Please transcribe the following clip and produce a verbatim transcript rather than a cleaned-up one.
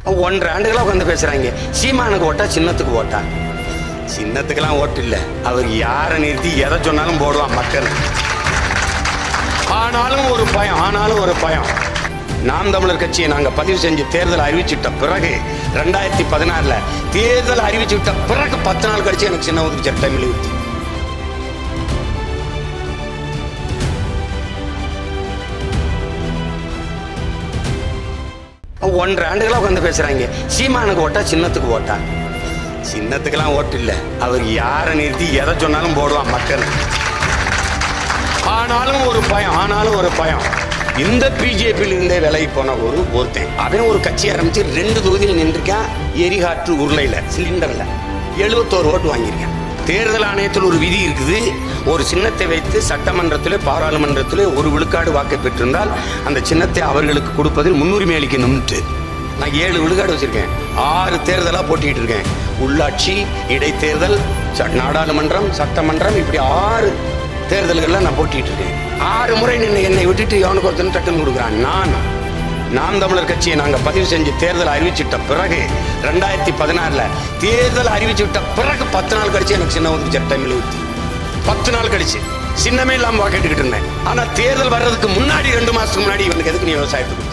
ஒன்றரை ஆண்டுகளா உட்காந்து பேசுறாங்க. சீமானுக்கு ஓட்டா சின்னத்துக்கு ஓட்டா? சின்னத்துக்கெல்லாம் ஓட்டு இல்ல, அவர் யாரை நிறுத்தி எதை சொன்னாலும் போடுவான் மக்கள். ஆனாலும் ஒரு பயம், ஆனாலும் ஒரு பயம். நாம் தமிழர் கட்சியை நாங்க பதிவு செஞ்சு தேர்தல் அறிவிச்சுட்ட பிறகு ரெண்டாயிரத்தி பதினாறுல தேர்தல் அறிவிச்சுட்ட பிறகு பத்து நாள் கழிச்சு எனக்கு சின்ன ஒதுக்கு சட்டம் எழுதி ஒன்றரை ஆண்டுகளா உட்காந்து பேசுறாங்க. சீமானுக்கு ஓட்டா சின்னத்துக்கு ஓட்டா? சின்னத்துக்கெல்லாம் ஓட்டு இல்ல, அவர் யாரை நிறுத்தி எதை சொன்னாலும் போடுவான் மக்கள். ஆனாலும் ஒரு பயம், ஆனாலும் ஒரு பயம். இந்த பிஜேபியில இருந்தே விலகி போன ஒரு ஒருத்தன் அவன் ஒரு கட்சி ஆரம்பிச்சு ரெண்டு தொகுதியில் நின்றுருக்கான். எரிகாற்று உருளையில சிலிண்டர்ல எழுபத்தோரு ஓட்டு வாங்கியிருக்கான். தேர்தல் ஆணையத்தில் ஒரு விதி இருக்குது, ஒரு சின்னத்தை வைத்து சட்டமன்றத்திலே பாராளுமன்றத்திலே ஒரு விழுக்காடு வாக்கை பெற்றிருந்தால் அந்த சின்னத்தை அவர்களுக்கு கொடுப்பதில் முன்னுரிமை அளிக்கணும்ட்டு. நான் ஏழு விழுக்காடு வச்சிருக்கேன். ஆறு தேர்தலா போட்டிட்டு இருக்கேன். உள்ளாட்சி, இடைத்தேர்தல், நாடாளுமன்றம், சட்டமன்றம், இப்படி ஆறு தேர்தல்கள்ல நான் போட்டிட்டு இருக்கேன். ஆறு முறை நின்று என்னை விட்டுட்டு எவனுக்கு ஒருத்தன் டக்குன்னு கொடுக்குறான். நான் நாம் தமிழர் கட்சியை நாங்க பதிவு செஞ்சு தேர்தல் அறிவிச்சுட்ட பிறகு ரெண்டாயிரத்தி பதினாறுல தேர்தல் அறிவிச்சுட்ட பிறகு பத்து நாள் கழிச்சு எனக்கு சின்ன ஒதுக்கு சட்டம் எழுதி பத்து நாள் கழிச்சு சின்னமே இல்லாம வாக்கெட்டுக்கிட்டு இருந்தேன். ஆனா தேர்தல் வர்றதுக்கு முன்னாடி ரெண்டு மாசத்துக்கு முன்னாடி இவனுக்கு எதுக்கு நீ விவசாயத்துக்கு